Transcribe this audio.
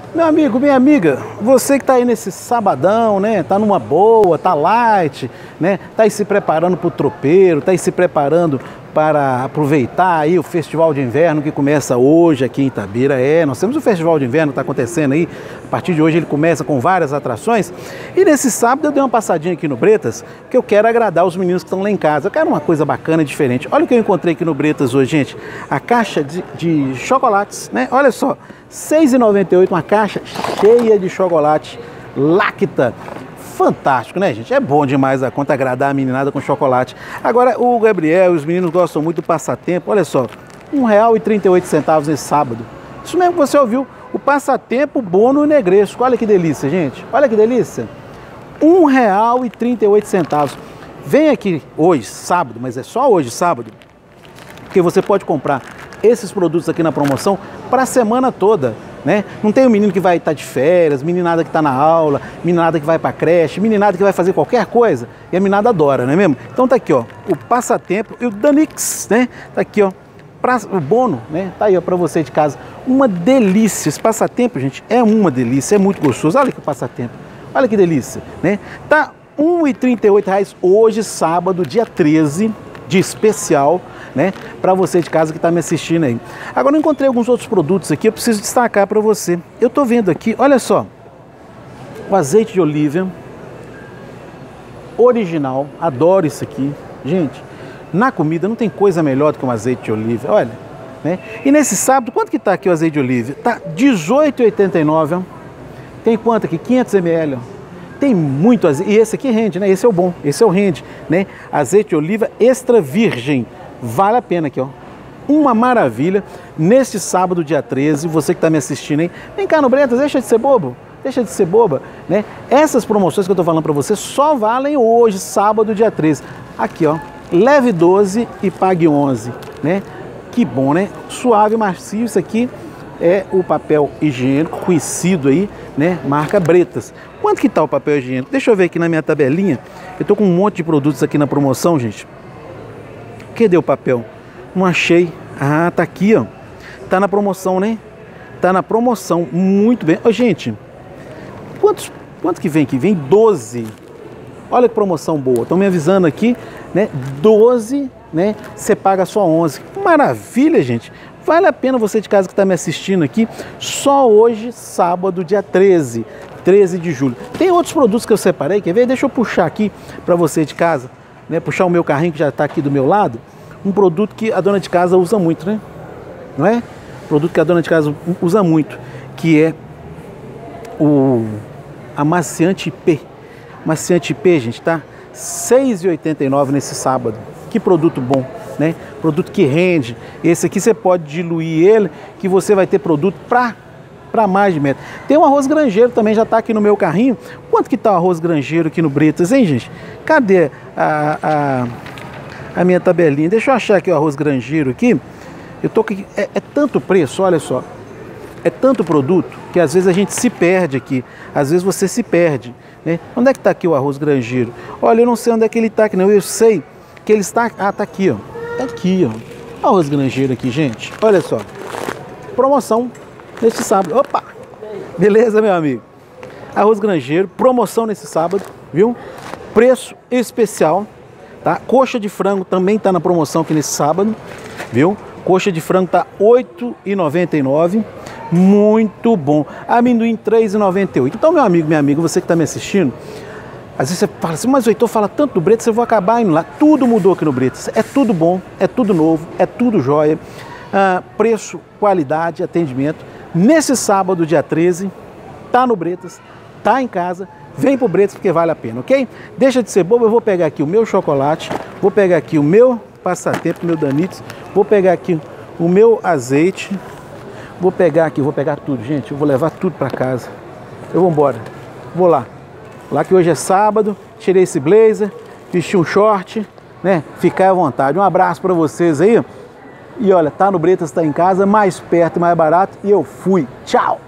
Meu amigo, minha amiga, você que está aí nesse sabadão, né? Tá numa boa, tá light, né? Tá aí se preparando para o tropeiro, tá aí se preparando para aproveitar aí o Festival de Inverno que começa hoje aqui em Itabira. Nós temos o Festival de Inverno que está acontecendo aí. A partir de hoje ele começa com várias atrações. E nesse sábado eu dei uma passadinha aqui no Bretas, que eu quero agradar os meninos que estão lá em casa. Eu quero uma coisa bacana e diferente. Olha o que eu encontrei aqui no Bretas hoje, gente. A caixa de chocolates, né? Olha só, R$ 6,98, uma caixa cheia de chocolate Lacta. Fantástico, né, gente? É bom demais a conta agradar a meninada com chocolate. Agora, o Gabriel e os meninos gostam muito do passatempo. Olha só, R$ 1,38 nesse sábado. Isso mesmo que você ouviu, o passatempo Bono Negresco. Olha que delícia, gente. Olha que delícia. R$ 1,38. Vem aqui hoje, sábado, mas é só hoje, sábado, porque você pode comprar esses produtos aqui na promoção para a semana toda, né? Não tem um menino que vai estar de férias, meninada que está na aula, meninada que vai para a creche, meninada que vai fazer qualquer coisa, e a meninada adora, não é mesmo? Então tá aqui, ó, o passatempo e o Danix, né? Tá aqui, ó, o Bono, né? Tá aí, ó, para você de casa. Uma delícia, esse passatempo, gente, é uma delícia, é muito gostoso. Olha que passatempo, olha que delícia, né? Tá R$ 1,38 hoje, sábado, dia 13, de especial, né, para você de casa que está me assistindo aí. Agora eu encontrei alguns outros produtos aqui, eu preciso destacar para você. Eu estou vendo aqui, olha só, o azeite de oliva original, adoro isso aqui. Gente, na comida não tem coisa melhor do que um azeite de oliva, olha, né? E nesse sábado, quanto que está aqui o azeite de oliva? Tá R$ 18,89, ó. Tem quanto aqui? 500 ml, ó. Tem muito azeite, e esse aqui rende, né? Esse é o bom, esse é o rende, né? Azeite de oliva extra virgem, vale a pena aqui, ó. Uma maravilha, neste sábado, dia 13, você que está me assistindo, hein? Vem cá no Bretas, deixa de ser bobo, deixa de ser boba, né? Essas promoções que eu estou falando para você só valem hoje, sábado, dia 13. Aqui, ó, leve 12 e pague 11, né? Que bom, né? Suave, macio, isso aqui é o papel higiênico conhecido aí, né? Marca Bretas. Quanto que tá o papel higiênico? Deixa eu ver aqui na minha tabelinha. Eu tô com um monte de produtos aqui na promoção, gente. Cadê o papel? Não achei. Ah, tá aqui, ó. Tá na promoção, né? Tá na promoção. Muito bem. Ô, gente, quanto que vem aqui? Vem 12. Olha que promoção boa. Estão me avisando aqui, né? 12, né? Você paga só 11. Maravilha, gente. Vale a pena você de casa que está me assistindo aqui, só hoje, sábado, dia 13 de julho. Tem outros produtos que eu separei, quer ver? Deixa eu puxar aqui para você de casa, né? Puxar o meu carrinho que já está aqui do meu lado. Um produto que a dona de casa usa muito, né? Não é? Produto que a dona de casa usa muito, que é o amaciante P. Amaciante P, gente, tá? R$ 6,89 nesse sábado. Que produto bom, né? Produto que rende. Esse aqui você pode diluir ele, que você vai ter produto para mais de metro. Tem um arroz grangeiro também, já está aqui no meu carrinho. Quanto que tá o arroz grangeiro aqui no Bretas, hein, gente? Cadê a minha tabelinha? Deixa eu achar aqui o arroz grangeiro aqui. Eu tô aqui, é tanto preço, olha só. É tanto produto que às vezes a gente se perde aqui. Às vezes você se perde, né? Onde é que está aqui o arroz grangeiro? Olha, eu não sei onde é que ele está aqui, não. Eu sei que ele está... Ah, tá aqui, ó. Tá aqui, ó. Arroz grangeiro aqui, gente. Olha só. Promoção nesse sábado. Opa! Beleza, meu amigo? Arroz grangeiro, promoção nesse sábado, viu? Preço especial, tá? Coxa de frango também tá na promoção aqui nesse sábado, viu? Coxa de frango tá R$ 8,99. Muito bom. Amendoim R$ 3,98. Então, meu amigo, minha amiga, você que tá me assistindo, às vezes você fala assim, mas o Heitor fala tanto do Bretas, eu vou acabar indo lá. Tudo mudou aqui no Bretas. É tudo bom, é tudo novo, é tudo jóia. Preço, qualidade, atendimento. Nesse sábado, dia 13, tá no Bretas, tá em casa, vem pro Bretas porque vale a pena, ok? Deixa de ser bobo, eu vou pegar aqui o meu chocolate, vou pegar aqui o meu passatempo, o meu Danix, vou pegar aqui o meu azeite, vou pegar tudo, gente, eu vou levar tudo para casa. Eu vou embora, vou lá. Lá que hoje é sábado, tirei esse blazer, vesti um short, né? Ficar à vontade. Um abraço para vocês aí. E olha, tá no Bretas, tá em casa, mais perto e mais barato. E eu fui. Tchau!